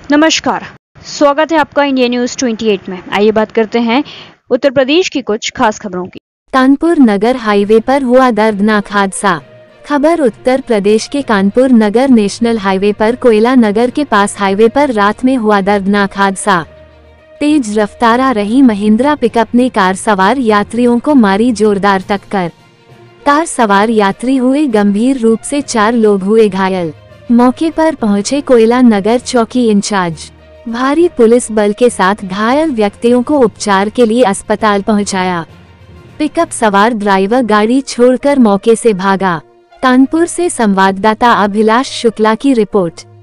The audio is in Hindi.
नमस्कार, स्वागत है आपका इंडिया न्यूज 28 में। आइए बात करते हैं उत्तर प्रदेश की कुछ खास खबरों की। कानपुर नगर हाईवे पर हुआ दर्दनाक हादसा। खबर उत्तर प्रदेश के कानपुर नगर नेशनल हाईवे पर कोयला नगर के पास हाईवे पर रात में हुआ दर्दनाक हादसा। तेज रफ्तार आ रही महिंद्रा पिकअप ने कार सवार यात्रियों को मारी जोरदार टक्कर। कार सवार यात्री हुए गंभीर रूप से, 4 लोग हुए घायल। मौके पर पहुंचे कोयला नगर चौकी इंचार्ज। भारी पुलिस बल के साथ घायल व्यक्तियों को उपचार के लिए अस्पताल पहुंचाया। पिकअप सवार ड्राइवर गाड़ी छोड़कर मौके से भागा। कानपुर से संवाददाता अभिलाष शुक्ला की रिपोर्ट।